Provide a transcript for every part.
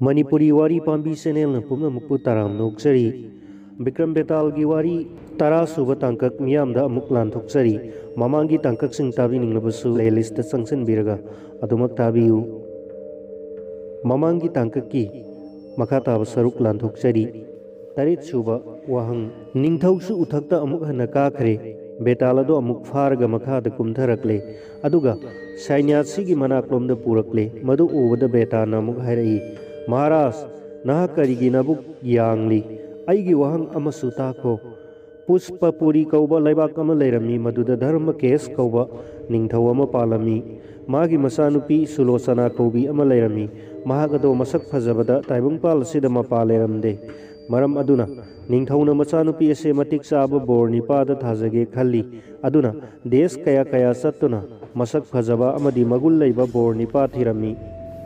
Manipuri Wari Pambi Senel Pumna Mupu Taram Noksari Bikram Betal Giwari Tara Suba Tankak Miam da Muklan Toksari Mamangi Tankak Sing Tabi Ninglabasu Playlist Sangsan Biraga Adumak Tabiu Mamangi Tankaki Makata Saruk Lan Toksari Tarit Suba Wahang Ningthausu Utakta Amuk Hanakakre Betalado Amuk Farga Makada Kumtharakle Aduga Sainyatsi Manaklom the Purakle Madu over the Beta Namuk Harai Maharaj Nahakarigi Nabuk Yangli Aigi Wahang Amasutako Puspa Puri Kauba Laibakama Lerami Maduda Dharma Kes Kauba Ningthawama Palami Magi Masanupi Sulosana Kobi Amalerami Mahagado Masak Fazabada Taibung Pal Sidama Paleramde Maram Aduna Ningthauna Masanupi Ase Matik Saba Borni Pada Thazage Khali Aduna Des Kaya Kaya Satuna Masak Fazaba Amadi Magul Laiba Borni Pathirami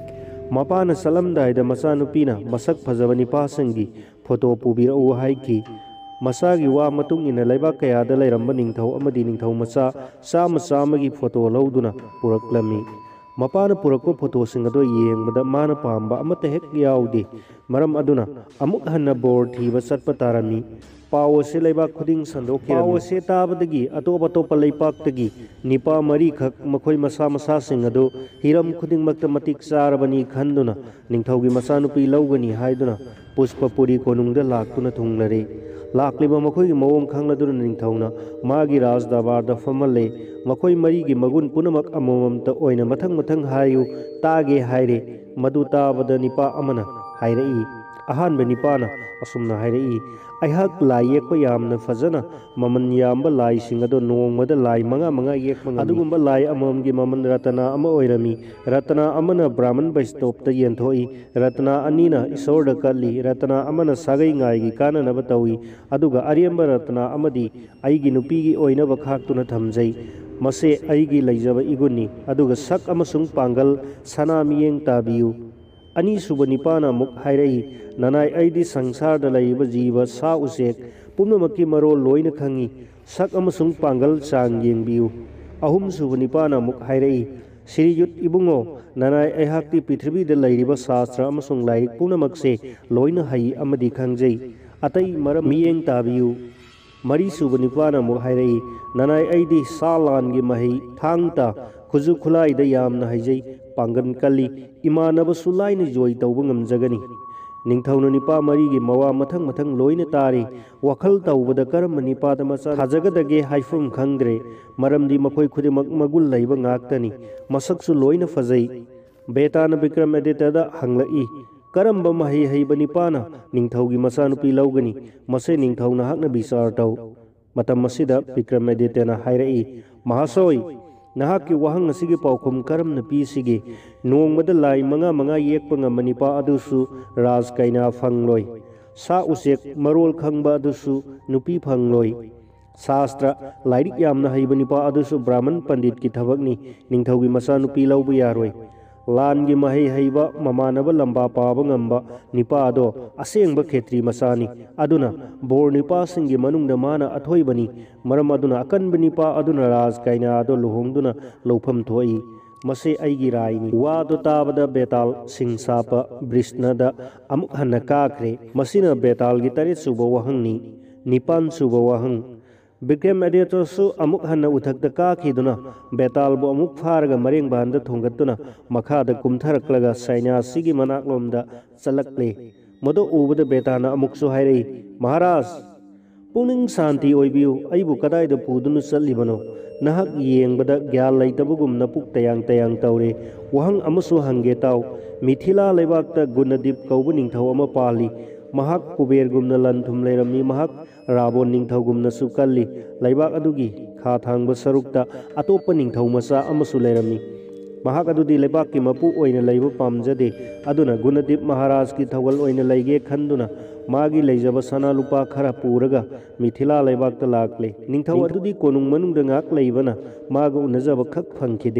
Mapana Salam Daida Masanupina Masak Fazabani Pasangi Photo Pubira Uhaiki Masagi Wa Matung in a Laiba Kaya de Lairamban Ningthau Amadi Ningthau Masa Sama Samagi Photo Lauduna Puraklami Mapana Purako Photo Singado Yeng Mada Mana Pamba Amatehek Yaudi Maram Aduna Amuk Hanna Board Hiva Satpatarami Power Sileba Kuding Sando Power Setabadagi Atopato Palaipaktagi Nipa Mari Kak Makoi Masa Masa Singado Hiram Kuding Maktamatik Sarabani Khanduna Ningthaugi Masanupi Laugani Haiduna Puspa Puri Konungda Lakuna Tunglare Lakliba Makoi Mawam Kangladuna Ningthauna Magi Raz Dabarda Famale Makoi Marigi Magun Punamak Amomam Ta Oina Matang Matang Hayu Tage Haire Maduta Vada Nipa Amana Hairei Ahan Benipana Asumna Hairei Aihak Lai Yekpa Yamna Fazana Maman Yamba Lai Singado Nongmada Lai Manga Manga Yekma Adugumba Lai Amamgi Maman Ratana Ama Oirami Ratana Amana Brahman Baistop Ta Yenthoi Ratana Anina Isorda Kali Ratana Amana Sagai Ngai Kana Nabatawi Aduga Ariamba Ratana Amadi Aigi Nupigi Oina Bakhaktuna Thamjai Mase Aigi Laijaba Iguni Aduga Sak Amasung Pangal Sana Miyeng Tabiu Ani Subanipana Muk Hairei Nanai Aidi Sangsar da Laiba Jiva Sa Usek Pumnamaki Maro Loina Khangi Sak Amasung Pangal Sang Yengbiu Ahum Subanipana Muk Hairei Siriyut Ibungo Nanai Aihakti Pitribi da Lairiba Sastra Amasung Lairik Punamakse Loina Hai Amadi Khangjai Atai Maram Miyeng Tabiu Mari Subanipana Muk Hairei Nanai Aidi Salangi Mahi Thangta Khuzu Khulai da Yamna Haijai Pangan Kali Imanaba Sulaina Joy Taubangam Jagani Ningthauna Nipa Marigi Mawa Mathang Mathang Loina Tari Wakal Taubada Karam Nipa da Masa Hajagadage Haifum Khangdre Maramdi Makoi Khudimak Magul Laiba Ngaktani Masaksu Loina Fazai Betana Bikram Editada Hanglai Karamba Mahi Haiba Nipana Ningthaugi Masanupi Laugani Mase Ningthauna Hakna Bisar Tau Matam Masida Bikram Editana Hairei Mahasoi Nahaki Wahang Sigi Paukum Karam Napi Sigi Nong Madalai Manga Manga Yekpanga Manipa Adusu Raz Kaina Fangloi Sa Usek Marol Khangba Adusu Nupi Fangloi Sastra Lairik Yamna Haibanipa Adusu Brahman Pandit Ki Thabakni Ningthaugi Masa Nupi Lauba Yaroi Langi Mahai Haiba Mamanaba Lamba Paba Ngamba Nipa Ado Asengba Khetri Masani Aduna Bor Nipa Singi Manung Damana Athoibani Maram Aduna Akan Banipa Aduna Raz Kaina Ado Luhongduna Lopam Thoi Mase Aigi Raini Wado Tabada Betal Sing Sapa Brisnada Amuk Hanna Kakre Masina Betal Gitarit Suba Wahangni Nipan Suba Wahang Bikram Editor Su Amuk Hanna Uthak the Kakiduna Betal Bo Amuk Farga Maring Banda Tungatuna Makha the Kumtharaklaga Saina Sigi Manaklomda Salakle Modo over the Betana Amuksu Hairei Maharaj Puning Santi Oibu Aibu Kadai the Pudunu Salibano Nahak Yeng Bada Gyal Laitabugum Napuk Tayang Tayang Taure Wahang Amasu Hangetau Mithila Levakta Gunadip Kaubuning Tawama Pali Mahak Kuber Gumna Lantum Lerami Mahak Rabon Ningthau Gumna Sukali Laibak Adugi Khathang Basarukta Atopa Ningthau Masa Amasu Lerami Mahak Adudi Lebak Ki Mapu Oina Laiba Pamjade Aduna Gunadip Maharaj Ki Thawal Oina Laige Khanduna Magi Laijaba Sana Lupa Khara Puraga Mithila Laibak Ta Lakle Ningthau Adudi Konung Manung Dangak Laibana Maga Unajaba Khak Phangkhide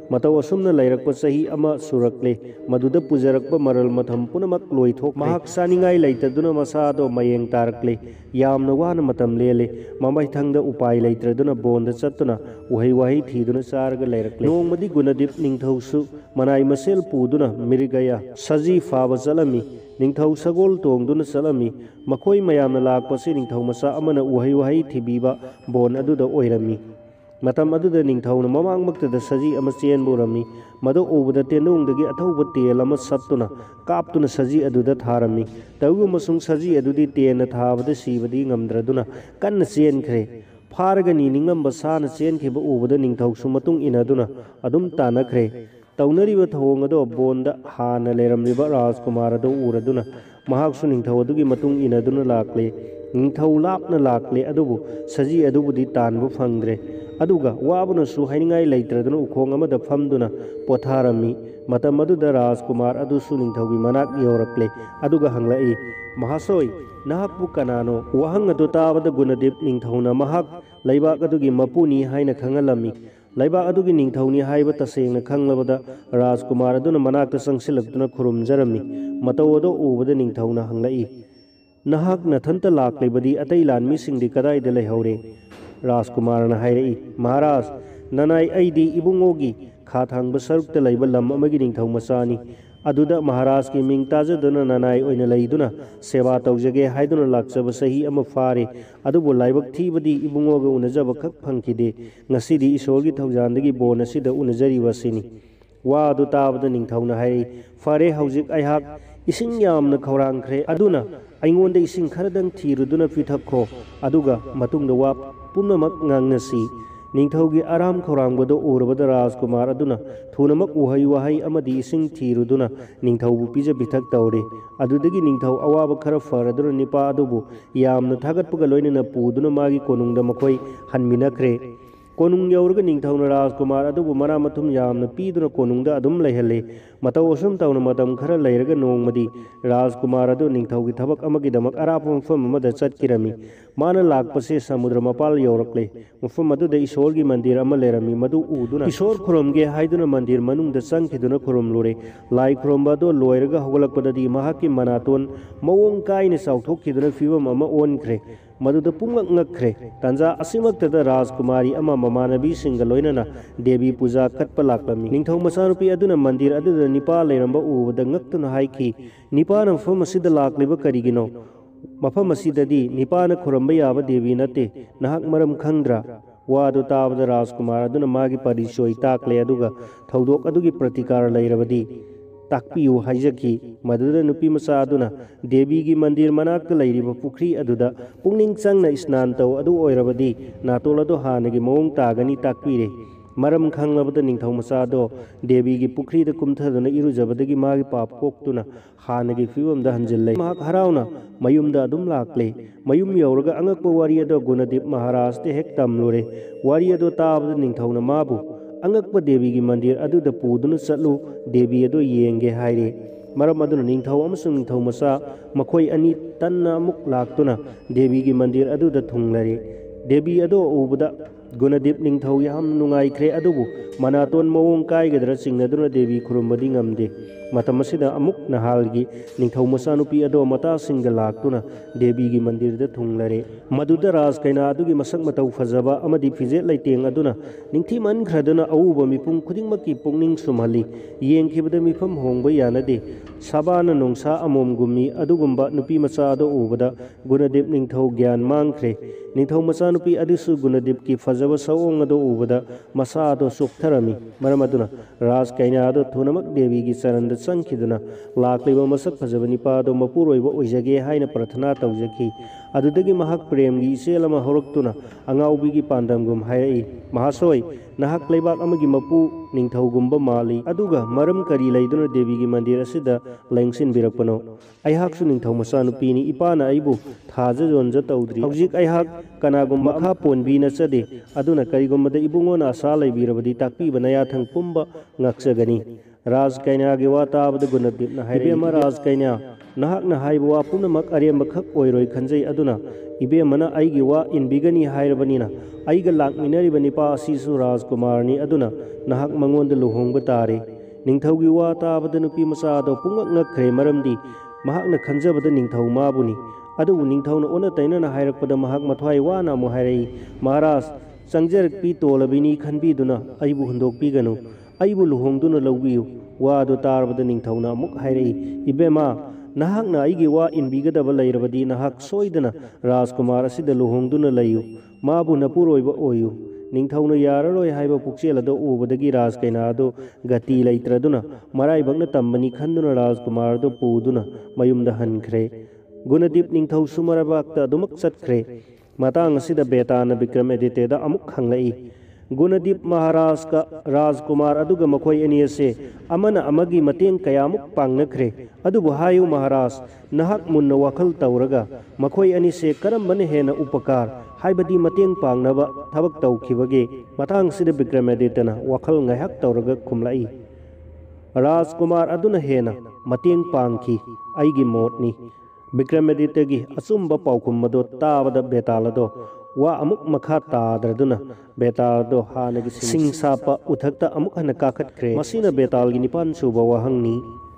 ꯃꯇꯧ ꯑꯁꯨꯝꯅ ꯂꯩꯔꯛꯄ ꯆꯍꯤ ꯑꯃ ꯁꯨꯔꯛꯂꯦ ꯃꯗꯨꯗ ꯄꯨꯖꯔꯛꯄ ꯃꯔꯜ ꯃꯊꯝ ꯄꯨꯝꯅꯃꯛ ꯂꯣꯏꯊꯣꯛ ꯃꯍꯥꯛ ꯆꯥꯅꯤꯡꯉꯥꯏ ꯂꯩꯇꯗꯨꯅ ꯃꯁꯥꯗꯣ ꯃꯌꯦꯡ ꯇꯥꯔꯛꯂꯦ ꯌꯥꯝꯅ ꯋꯥꯅ ꯃꯇꯝ ꯂꯦꯜꯂꯦ ꯃꯃꯩꯊꯪꯗ ꯎꯄꯥꯏ ꯂꯩꯇ꯭ꯔꯗꯨꯅ ꯕꯣꯟꯗ ꯆꯠꯇꯨꯅ ꯎꯍꯩ ꯋꯥꯍꯩ ꯊꯤꯗꯨꯅ ꯆꯥꯔꯒ ꯂꯩꯔꯛꯂꯦ ꯅꯣꯡꯃꯗꯤ ꯒꯨꯅꯗꯤꯞ ꯅꯤꯡꯊꯧꯁꯨ ꯃꯅꯥꯏ ꯃꯁꯦꯜ ꯄꯨꯗꯨꯅ ꯃꯤꯔꯒꯌꯥ ꯁꯖꯤ ꯐꯥꯕ ꯆꯠꯂꯝꯃꯤ ꯅꯤꯡꯊꯧ ꯁꯒꯣꯜ ꯇꯣꯡꯗꯨꯅ ꯆꯠꯂꯝꯃꯤ ꯃꯈꯣꯏ ꯃꯌꯥꯝꯅ ꯂꯥꯛꯄꯁꯤ ꯅꯤꯡꯊꯧ ꯃꯆꯥ ꯑꯃꯅ ꯎꯍꯩ ꯋꯥꯍꯩ ꯊꯤꯕꯤꯕ ꯕꯣꯟ ꯑꯗꯨꯗ ꯑꯣꯏꯔꯝꯃꯤ ꯃꯇꯝ ꯑꯗꯨꯗ ꯅꯤꯡꯊꯧꯅ ꯃꯃꯥꯡꯃꯛꯇꯗ ꯁꯖꯤ ꯑꯃ ꯆꯦꯟꯕ ꯎꯔꯝꯃꯤ ꯃꯗꯨ ꯎꯕꯗ ꯇꯦꯟꯗꯨꯡꯗꯒꯤ ꯑꯊꯧꯕ ꯇꯦꯜ ꯑꯃ ꯁꯠꯇꯨꯅ ꯀꯥꯞꯇꯨꯅ ꯁꯖꯤ ꯑꯗꯨꯗ ꯊꯥꯔꯝꯃꯤ ꯇꯧꯕ ꯑꯃꯁꯨꯡ ꯁꯖꯤ ꯑꯗꯨꯗꯤ ꯇꯦꯟꯅ ꯊꯥꯕꯗ ꯁꯤꯕꯗꯤ ꯉꯝꯗ꯭ꯔꯗꯨꯅ ꯀꯟꯅ ꯆꯦꯟꯈ꯭ꯔꯦ ꯐꯥꯔꯒ ꯅꯤꯅꯤꯡꯂꯝꯕ ꯁꯥꯅ ꯆꯦꯟꯈꯤꯕ ꯎꯕꯗ ꯅꯤꯡꯊꯧꯁꯨ ꯃꯇꯨꯡ ꯏꯟꯅꯗꯨꯅ ꯑꯗꯨꯝ ꯇꯥꯟꯅꯈ꯭ꯔꯦ ꯇꯧꯅꯔꯤꯕ ꯊꯧꯑꯣꯡ ꯑꯗꯣ ꯕꯣꯟꯗ ꯍꯥꯟꯅ ꯂꯩꯔꯝꯂꯤꯕ ꯔꯥꯖꯀꯨꯃꯥꯔ ꯑꯗꯨ ꯎꯔꯗꯨꯅ ꯃꯍꯥꯛꯁꯨ ꯅꯤꯡꯊꯧ ꯑꯗꯨꯒꯤ ꯃꯇꯨꯡ ꯏꯟꯅꯗꯨꯅ ꯂꯥꯛꯂꯦ ꯅꯤꯡꯊꯧ ꯂꯥꯞꯅ ꯂꯥꯛꯂꯦ ꯑꯗꯨꯕꯨ ꯁꯖꯤ ꯑꯗꯨꯕꯨꯗꯤ ꯇꯥꯟꯕ ꯐꯪꯗ꯭ꯔꯦ ꯑꯗꯨꯒ ꯋꯥꯕꯅꯁꯨ ꯍꯥꯏꯅꯤꯡꯉꯥꯏ ꯂꯩꯇ꯭ꯔꯗꯨꯅ ꯎꯈꯣꯡ ꯑꯃꯗ ꯐꯝꯗꯨꯅ ꯄꯣꯊꯥꯔꯝꯃꯤ ꯃꯇꯝ ꯑꯗꯨꯗ ꯔꯥꯖꯀꯨꯃꯥꯔ ꯑꯗꯨꯁꯨ ꯅꯤꯡꯊꯧꯒꯤ ꯃꯅꯥꯛ ꯌꯧꯔꯛꯂꯦ ꯑꯗꯨꯒ ꯍꯪꯂꯛꯏ ꯃꯍꯥꯁꯣꯏ ꯅꯍꯥꯛꯄꯨ ꯀꯅꯥꯅꯣ ꯋꯥꯍꯪ ꯑꯗꯨ ꯇꯥꯕꯗ ꯒꯨꯅꯗꯤꯞ ꯅꯤꯡꯊꯧꯅ ꯃꯍꯥꯛ ꯂꯩꯕꯥꯛ ꯑꯗꯨꯒꯤ ꯃꯄꯨꯅꯤ ꯍꯥꯏꯅ ꯈꯪꯍꯜꯂꯝꯃꯤ ꯂꯩꯕꯥꯛ ꯑꯗꯨꯒꯤ ꯅꯤꯡꯊꯧꯅꯤ ꯍꯥꯏꯕ ꯇꯁꯦꯡꯅ ꯈꯪꯂꯕꯗ ꯔꯥꯖꯀꯨꯃꯥꯔ ꯑꯗꯨꯅ ꯃꯅꯥꯛꯇ ꯆꯪꯁꯤꯜꯂꯛꯇꯨꯅ ꯈꯨꯔꯨꯝꯖꯔꯝꯃꯤ ꯃꯇꯧ ꯑꯗꯨ ꯎꯕꯗ ꯅꯤꯡꯊꯧꯅ ꯍꯪꯂꯛꯏ ꯅꯍꯥꯛ ꯅꯊꯟꯇ ꯂꯥꯛꯂꯤꯕꯗꯤ ꯑꯇꯩ ꯂꯥꯟꯃꯤꯁꯤꯡꯗꯤ ꯀꯗꯥꯏꯗ ꯂꯩꯍꯧꯔꯦ ꯔꯥꯖꯀꯨꯃꯥꯔꯅ ꯍꯥꯏꯔꯛꯏ ꯃꯍꯥꯔꯥꯖ ꯅꯅꯥꯏ ꯑꯩꯗꯤ ꯏꯕꯨꯡꯉꯣꯒꯤ ꯈꯥ ꯊꯥꯡꯕ ꯁꯔꯨꯛꯇ ꯂꯩꯕ ꯂꯝ ꯑꯃꯒꯤ ꯅꯤꯡꯊꯧ ꯃꯆꯥꯅꯤ ꯑꯗꯨꯗ ꯃꯍꯥꯔꯥꯖꯀꯤ ꯃꯤꯡ ꯇꯥꯖꯗꯨꯅ ꯅꯅꯥꯏ ꯑꯣꯏꯅ ꯂꯩꯗꯨꯅ ꯁꯦꯕꯥ ꯇꯧꯖꯒꯦ ꯍꯥꯏꯗꯨꯅ ꯂꯥꯛꯆꯕ ꯆꯍꯤ ꯑꯃ ꯐꯥꯔꯦ ꯑꯗꯨꯕꯨ ꯂꯥꯏꯕꯛ ꯊꯤꯕꯗꯤ ꯏꯕꯨꯡꯉꯣꯒ ꯎꯅꯖꯕ ꯈꯛ ꯐꯪꯈꯤꯗꯦ ꯉꯁꯤꯗꯤ ꯏꯁꯣꯔꯒꯤ ꯊꯧꯖꯥꯟꯗꯒꯤ ꯕꯣꯟ ꯑꯁꯤꯗ ꯎꯅꯖꯔꯤꯕ ꯑꯁꯤꯅꯤ ꯋꯥ ꯑꯗꯨ ꯇꯥꯕꯗ ꯅꯤꯡꯊꯧꯅ ꯍꯥꯏꯔꯛꯏ ꯐꯔꯦ ꯍꯧꯖꯤꯛ ꯑꯩꯍꯥꯛ ꯏꯁꯤꯡ ꯌꯥꯝꯅ ꯈꯧꯔꯥꯡꯈ꯭ꯔꯦ ꯑꯗꯨꯅ ꯑꯩꯉꯣꯟꯗ ꯏꯁꯤꯡ ꯈꯔꯗꯪ ꯊꯤꯔꯨꯗꯨꯅ ꯄꯤꯊꯛꯈꯣ ꯑꯗꯨꯒ ꯃꯇꯨꯡꯗ ꯋꯥ ꯄꯨꯝꯅꯃꯛ ꯉꯥꯡꯅꯁꯤ ꯅꯤꯡꯊꯧꯒꯤ ꯑꯔꯥꯝ ꯈꯧꯔꯥꯡꯕꯗꯨ ꯎꯔꯕꯗ ꯔꯥꯖꯀꯨꯃꯥꯔ ꯑꯗꯨꯅ ꯊꯨꯅꯃꯛ ꯎꯍꯩ ꯋꯥꯍꯩ ꯑꯃꯗꯤ ꯏꯁꯤꯡ ꯊꯤꯔꯨꯗꯨꯅ ꯅꯤꯡꯊꯧꯕꯨ ꯄꯤꯖ ꯄꯤꯊꯛ ꯇꯧꯔꯦ ꯑꯗꯨꯗꯒꯤ ꯅꯤꯡꯊꯧ ꯑꯋꯥꯕ ꯈꯔ ꯐꯔꯗꯨꯅ ꯅꯤꯄꯥ ꯑꯗꯨꯕꯨ ꯌꯥꯝꯅ ꯊꯥꯒꯠꯄꯒ ꯂꯣꯏꯅꯅ ꯄꯨꯗꯨꯅ ꯃꯥꯒꯤ ꯀꯣꯅꯨꯡꯗ ꯃꯈꯣꯏ ꯍꯟꯃꯤꯟꯅꯈ꯭ꯔꯦ ꯀꯣꯅꯨꯡ ꯌꯧꯔꯒ ꯅꯤꯡꯊꯧꯅ ꯔꯥꯖꯀꯨꯃꯥꯔ ꯑꯗꯨꯕꯨ ꯃꯔꯥ ꯃꯊꯨꯝ ꯌꯥꯝꯅ ꯄꯤꯗꯨꯅ ꯀꯣꯅꯨꯡꯗ ꯑꯗꯨꯝ ꯂꯩꯍꯜꯂꯦ ꯃꯇꯧ ꯑꯁꯨꯝ ꯇꯧꯅ ꯃꯇꯝ ꯈꯔ ꯂꯩꯔꯒ ꯅꯣꯡꯃꯗꯤ ꯔꯥꯖꯀꯨꯃꯥꯔ ꯑꯗꯨ ꯅꯤꯡꯊꯧꯒꯤ ꯊꯕꯛ ꯑꯃꯒꯤꯗꯃꯛ ꯑꯔꯥꯞꯄ ꯃꯐꯝ ꯑꯃꯗ ꯆꯠꯈꯤꯔꯝꯃꯤ ꯃꯥꯅ ꯂꯥꯛꯄꯁꯦ ꯁꯃꯨꯗ꯭ꯔ ꯃꯄꯥꯜ ꯌꯧꯔꯛꯂꯦ ꯃꯐꯝ ꯑꯗꯨꯗ ꯏꯁꯣꯔꯒꯤ ꯃꯟꯗꯤꯔ ꯑꯃ ꯂꯩꯔꯝꯃꯤ ꯃꯗꯨ ꯎꯗꯨꯅ ꯏꯁꯣꯔ ꯈꯨꯔꯨꯝꯒꯦ ꯍꯥꯏꯗꯨꯅ ꯃꯟꯗꯤꯔ ꯃꯅꯨꯡꯗ ꯆꯪꯈꯤꯗꯨꯅ ꯈꯨꯔꯨꯝꯂꯨꯔꯦ ꯂꯥꯏ ꯈꯨꯔꯨꯝꯕ ꯑꯗꯨ ꯂꯣꯏꯔꯒ ꯍꯧꯒꯠꯂꯛꯄꯗꯗꯤ ꯃꯍꯥꯛꯀꯤ ꯃꯅꯥꯇꯣꯟ ꯃꯑꯣꯡ ꯀꯥꯏꯅ ꯆꯥꯎꯊꯣꯛꯈꯤꯗꯨꯅ ꯐꯤꯕꯝ ꯑꯃ ꯑꯣꯟꯈ꯭ꯔꯦ ꯃꯗꯨꯗ ꯄꯨꯡꯉꯛ ꯉꯛꯈ꯭ꯔꯦ ꯇꯥꯟꯖꯥ ꯑꯁꯤꯃꯛꯇꯗ ꯔꯥꯖꯀꯨꯃꯥꯔꯤ ꯑꯃ ꯃꯃꯥꯟꯅꯕꯤꯁꯤꯡꯒ ꯂꯣꯏꯅꯅ ꯗꯦꯕꯤ ꯄꯨꯖꯥ ꯀꯠꯄ ꯂꯥꯛꯂꯝꯃꯤ ꯅꯤꯡꯊꯧ ꯃꯆꯥꯅꯨꯄꯤ ꯑꯗꯨꯅ ꯃꯟꯗꯤꯔ ꯑꯗꯨꯗ ꯅꯤꯄꯥ ꯂꯩꯔꯝꯕ ꯎꯕꯗ ꯉꯛꯇꯨꯅ ꯍꯥꯏꯈꯤ ꯅꯤꯄꯥꯅ ꯃꯐꯝ ꯑꯁꯤꯗ ꯂꯥꯛꯂꯤꯕ ꯀꯔꯤꯒꯤꯅꯣ ꯃꯐꯝ ꯑꯁꯤꯗꯗꯤ ꯅꯤꯄꯥꯅ ꯈꯨꯔꯝꯕ ꯌꯥꯕ ꯗꯦꯕꯤ ꯅꯠꯇꯦ ꯅꯍꯥꯛ ꯃꯔꯝ ꯈꯪꯗ꯭ꯔꯥ ꯋꯥꯗꯨ ꯇꯥꯕꯗ ꯔꯥꯖꯀꯨꯃꯥꯔ ꯑꯗꯨꯅ ꯃꯥꯒꯤ ꯄꯔꯤꯆꯣꯏ ꯇꯥꯛꯂꯦ ꯑꯗꯨꯒ ꯊꯧꯗꯣꯛ ꯑꯗꯨꯒꯤ ꯄ꯭ꯔꯇꯤꯀꯥꯔ ꯂꯩꯔꯕꯗꯤ ꯇꯥꯛꯄꯤꯌꯨ ꯍꯥꯏꯖꯈꯤ ꯃꯗꯨꯗ ꯅꯨꯄꯤ ꯃꯆꯥ ꯑꯗꯨꯅ ꯗꯦꯕꯤꯒꯤ ꯃꯟꯗꯤꯔ ꯃꯅꯥꯛꯇ ꯂꯩꯔꯤꯕ ꯄꯨꯈ꯭ꯔꯤ ꯑꯗꯨꯗ ꯄꯨꯛꯅꯤꯡ ꯆꯪꯅ ꯏꯁꯅꯥꯟ ꯇꯧ ꯑꯗꯨ ꯑꯣꯏꯔꯕꯗꯤ ꯅꯥꯇꯣꯜ ꯑꯗꯨ ꯍꯥꯟꯅꯒꯤ ꯃꯑꯣꯡ ꯇꯥꯒꯅꯤ ꯇꯥꯛꯄꯤꯔꯦ ꯃꯔꯝ ꯈꯪꯂꯕꯗ ꯅꯤꯡꯊꯧ ꯃꯆꯥꯗꯣ ꯗꯦꯕꯤꯒꯤ ꯄꯨꯈ꯭ꯔꯤꯗ ꯀꯨꯝꯊꯗꯨꯅ ꯏꯔꯨꯖꯕꯗꯒꯤ ꯃꯥꯒꯤ ꯄꯥꯞ ꯀꯣꯛꯇꯨꯅ ꯍꯥꯟꯅꯒꯤ ꯐꯤꯕꯝꯗ ꯍꯟꯖꯤꯜꯂꯦ ꯃꯍꯥꯛ ꯍꯔꯥꯎꯅ ꯃꯌꯨꯝꯗ ꯑꯗꯨꯝ ꯂꯥꯛꯂꯦ ꯃꯌꯨꯝ ꯌꯧꯔꯒ ꯑꯉꯛꯄ ꯋꯥꯔꯤ ꯑꯗꯣ ꯒꯨꯅꯗꯤꯞ ꯃꯍꯥꯔꯥꯖꯇ ꯍꯦꯛ ꯇꯝꯂꯨꯔꯦ ꯋꯥꯔꯤ ꯑꯗꯣ ꯇꯥꯕꯗ ꯅꯤꯡꯊꯧꯅ ꯃꯥꯕꯨ ꯑꯉꯛꯄ ꯗꯦꯕꯤꯒꯤ ꯃꯟꯗꯤꯔ ꯑꯗꯨꯗ ꯄꯨꯗꯨꯅ ꯆꯠꯂꯨ ꯗꯦꯕꯤ ꯑꯗꯨ ꯌꯦꯡꯒꯦ ꯍꯥꯏꯔꯦ ꯃꯔꯝ ꯑꯗꯨꯅ ꯅꯤꯡꯊꯧ ꯑꯃꯁꯨꯡ ꯅꯤꯡꯊꯧ ꯃꯆꯥ ꯃꯈꯣꯏ ꯑꯅꯤ ꯇꯟꯅ ꯑꯃꯨꯛ ꯂꯥꯛꯇꯨꯅ ꯗꯦꯕꯤꯒꯤ ꯃꯟꯗꯤꯔ ꯑꯗꯨꯗ ꯊꯨꯡꯂꯔꯦ ꯗꯦꯕꯤ ꯑꯗꯣ ꯎꯕꯗ ꯒꯨꯅꯗꯤꯞ ꯅꯤꯡꯊꯧ ꯌꯥꯝꯅ ꯅꯨꯡꯉꯥꯏꯈ꯭ꯔꯦ ꯑꯗꯨꯕꯨ ꯃꯅꯥꯇꯣꯟ ꯃꯑꯣꯡ ꯀꯥꯏꯒꯗ꯭ꯔꯥ ꯆꯤꯡꯅꯗꯨꯅ ꯗꯦꯕꯤ ꯈꯨꯔꯨꯝꯕꯗꯤ ꯉꯝꯗꯦ ꯃꯇꯝ ꯑꯁꯤꯗ ꯑꯃꯨꯛ ꯅꯍꯥꯜꯒꯤ ꯅꯤꯡꯊꯧ ꯃꯆꯥꯅꯨꯄꯤ ꯑꯗꯣ ꯃꯇꯥꯁꯤꯡꯒ ꯂꯥꯛꯇꯨꯅ ꯗꯦꯕꯤꯒꯤ ꯃꯟꯗꯤꯔꯗ ꯊꯨꯡꯂꯔꯦ ꯃꯗꯨꯗ ꯔꯥꯖ ꯀꯩꯅꯥ ꯑꯗꯨꯒꯤ ꯃꯁꯛ ꯃꯇꯧ ꯐꯖꯕ ꯑꯃꯗꯤ ꯐꯤꯖꯦꯠ ꯂꯩꯇꯦꯡ ꯑꯗꯨꯅ ꯅꯤꯡꯊꯤꯃꯟꯈ꯭ꯔꯗꯨꯅ ꯑꯎꯕ ꯃꯤꯄꯨꯝ ꯈꯨꯗꯤꯡꯃꯛꯀꯤ ꯄꯨꯛꯅꯤꯡ ꯁꯨꯝꯍꯜꯂꯤ ꯌꯦꯡꯈꯤꯕꯗ ꯃꯤꯐꯝ ꯍꯣꯡꯕ ꯌꯥꯅꯗꯦ ꯁꯕꯥꯅ ꯅꯣꯡꯁꯥ ꯑꯃꯣꯝꯒꯨꯝꯃꯤ ꯑꯗꯨꯒꯨꯝꯕ ꯅꯨꯄꯤ ꯃꯆꯥ ꯑꯗꯨ ꯎꯕꯗ ꯒꯨꯅꯗꯤꯞ ꯅꯤꯡꯊꯧ ꯒ꯭ꯌꯥꯟ ꯃꯥꯡꯈ꯭ꯔꯦ ꯅꯤꯡꯊꯧ ꯃꯆꯥꯅꯨꯄꯤ ꯑꯗꯨꯁꯨ ꯒꯨꯅꯗꯤꯞꯀꯤ ꯐꯖꯕ ꯁꯑꯣꯡ ꯑꯗꯨ ꯎꯕꯗ ꯃꯁꯥꯗꯣ ꯆꯣꯛꯊꯔꯝꯃꯤ ꯃꯔꯝ ꯑꯗꯨꯅ ꯔꯥꯖ ꯀꯩꯅꯥ ꯑꯗꯨ ꯊꯨꯅꯃꯛ ꯗꯦꯕꯤꯒꯤ ꯆꯔꯟꯗ ꯆꯪꯈꯤꯗꯨꯅ ꯂꯥꯛꯂꯤꯕ ꯃꯁꯛ ꯐꯖꯕ ꯅꯤꯄꯥꯗꯣ ꯃꯄꯨꯔꯣꯏꯕ ꯑꯣꯏꯖꯒꯦ ꯍꯥꯏꯅ ꯄ꯭ꯔꯊꯅꯥ ꯇꯧꯖꯈꯤ ꯑꯗꯨꯗꯒꯤ ꯃꯍꯥꯛ ꯄ꯭ꯔꯦꯝꯒꯤ ꯏꯆꯦꯜ ꯑꯃ ꯍꯧꯔꯛꯇꯨꯅ ꯑꯉꯥꯎꯕꯤꯒꯤ ꯄꯥꯟꯗꯝꯒꯨꯝ ꯍꯥꯏꯔꯛꯏ ꯃꯍꯥꯁꯣꯏ ꯅꯍꯥꯛ ꯂꯩꯕꯥꯛ ꯑꯃꯒꯤ ꯃꯄꯨ ꯅꯤꯡꯊꯧꯒꯨꯝꯕ ꯃꯥꯜꯂꯤ ꯑꯗꯨꯒ ꯃꯔꯝ ꯀꯔꯤ ꯂꯩꯗꯨꯅ ꯗꯦꯕꯤꯒꯤ ꯃꯟꯗꯤꯔ ꯑꯁꯤꯗ ꯂꯦꯡꯁꯤꯟꯕꯤꯔꯛꯄꯅꯣ ꯑꯩꯍꯥꯛꯁꯨ ꯅꯤꯡꯊꯧ ꯃꯆꯥꯅꯨꯄꯤꯅꯤ ꯏꯄꯥꯅ ꯑꯩꯕꯨ ꯊꯥꯖ ꯌꯣꯟꯖ ꯇꯧꯗ꯭ꯔꯤ ꯍꯧꯖꯤꯛ ꯑꯩꯍꯥꯛ ꯀꯅꯥꯒꯨꯝꯕ ꯃꯈꯥ ꯄꯣꯟꯕꯤ ꯅꯠꯆꯗꯦ ꯑꯗꯨꯅ ꯀꯔꯤꯒꯨꯝꯕꯗ ꯏꯕꯨꯡꯉꯣꯅ ꯑꯁꯥ ꯂꯩꯕꯤꯔꯕꯗꯤ ꯇꯥꯛꯄꯤꯕ ꯅꯌꯥꯊꯪ ꯄꯨꯝꯕ ꯉꯥꯛꯆꯒꯅꯤ राज कैन्या की वा ताबद गुणदीपना इबेम राज कैन्या नहाकना हाइब वा पुनमक अरेमखक ओइरोय खंजै अदुना इबेमना आइगी वा इनबिगनी हाइरबनिना आइगा लाकमिनरिबा निपा असिसु राजकुमारनी अदुना नहाक मंगोंद लुहोंग तारे निंगथौगी वा ताबद नुपी मसादो पुंगक ngakkhre maramdi mahakna khanjabada ningthau mabuni adu ningthauna ona tainana hairakpada mahak mathwai wana mu hairai maharaj changjarak pi tolabini khanbiduna aibu hundokpi ganu aibu luhongduna lawbiu wa adu tarbada ningthauna muk hairai ibema nahakna aigi wa inbigadaba lairabadi nahak soidana rajkumar asida luhongduna layu mabu napuroiba oyu निंगथौना याररोय हाइबा पुक्सेलदो उबदगी राज कैनादो गति लैत्रदुना मराइबंगना तंबनी खंदुना राजकुमारदो पूदुना मयुमदा हनख्रे गुणदीप निंगथौ सुमरबाक्ता दुमक चतख्रे मतांग असिदा बेताना विक्रमादित्यदा अमुक हंगई गुणदीप महाराज का राजकुमार अदुगा मखोय अनियसे अमना अमगी मतेंग कयामुक पांगनख्रे अदुबु हायु महाराज नहक मुन्न वखल तौरगा मखोय अनिसे करमबने हेना उपकार हाइबदी मतेंग पांगनबा थबक तौखिबगे मतांग सिदा विक्रमादित्यना वखल ngahak तौरगा खुमलाई राजकुमार अदुना हेना मतेंग पांगखि आइगी मोटनी विक्रमादित्य की अचुंब पाउखुमदो ताबदा बेतालदो वा अमुक मखा तादरदुना बेतालदो हानगी सिंसापा उथक्ता अमुक हन काखतख्रे मसिना बेतालगी निपान सुबा वहंगनी